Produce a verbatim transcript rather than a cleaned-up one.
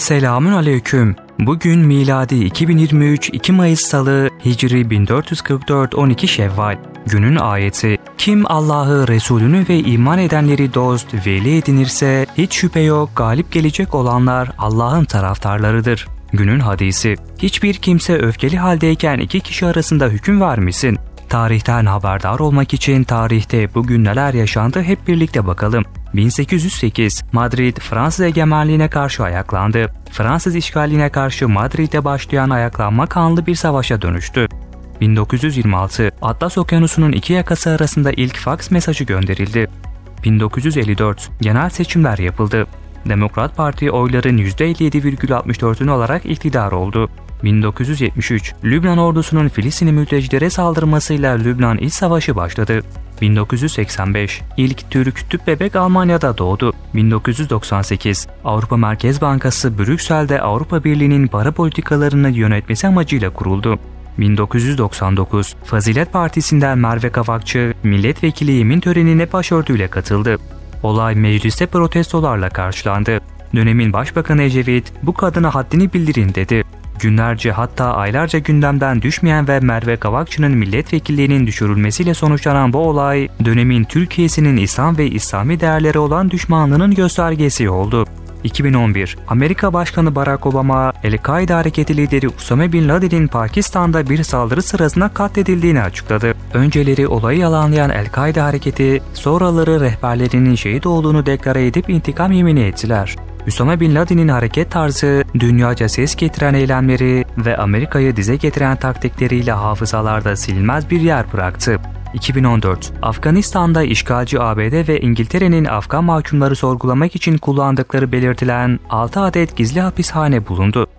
Selamün aleyküm. Bugün miladi iki bin yirmi üç Ekim Mayıs Salı, Hicri bin dört yüz kırk dört on iki Şevval. Günün ayeti: Kim Allah'ı, Resulünü ve iman edenleri dost, veli edinirse hiç şüphe yok galip gelecek olanlar Allah'ın taraftarlarıdır. Günün hadisi: Hiçbir kimse öfkeli haldeyken iki kişi arasında hüküm vermesin. Tarihten haberdar olmak için tarihte bugün neler yaşandı hep birlikte bakalım. bin sekiz yüz sekiz Madrid Fransız egemenliğine karşı ayaklandı. Fransız işgaline karşı Madrid'de başlayan ayaklanma kanlı bir savaşa dönüştü. bin dokuz yüz yirmi altı Atlas Okyanusu'nun iki yakası arasında ilk faks mesajı gönderildi. bin dokuz yüz elli dört Genel seçimler yapıldı. Demokrat Parti oyların yüzde elli yedi virgül altmış dördünü alarak iktidar oldu. bin dokuz yüz yetmiş üç Lübnan ordusunun Filistinli mültecilere saldırmasıyla Lübnan İç Savaşı başladı. bin dokuz yüz seksen beş İlk Türk tüp bebek Almanya'da doğdu. bin dokuz yüz doksan sekiz Avrupa Merkez Bankası Brüksel'de Avrupa Birliği'nin para politikalarını yönetmesi amacıyla kuruldu. bin dokuz yüz doksan dokuz Fazilet Partisi'nden Merve Kavakçı milletvekili yemin törenine başörtüyle katıldı. Olay mecliste protestolarla karşılandı. Dönemin Başbakanı Ecevit, "Bu kadına haddini bildirin" dedi. Günlerce hatta aylarca gündemden düşmeyen ve Merve Kavakçı'nın milletvekilliğinin düşürülmesiyle sonuçlanan bu olay, dönemin Türkiye'sinin İslam ve İslami değerlere olan düşmanlığının göstergesi oldu. iki bin on bir Amerika Başkanı Barack Obama, El-Kaide hareketi lideri Usame Bin Laden'in Pakistan'da bir saldırı sırasında katledildiğini açıkladı. Önceleri olayı yalanlayan El-Kaide hareketi, sonraları rehberlerinin şehit olduğunu deklare edip intikam yemini ettiler. Usame Bin Laden'in hareket tarzı, dünyaca ses getiren eylemleri ve Amerika'yı dize getiren taktikleriyle hafızalarda silinmez bir yer bıraktı. iki bin on dört Afganistan'da işgalci A B D ve İngiltere'nin Afgan mahkumları sorgulamak için kullandıkları belirtilen altı adet gizli hapishane bulundu.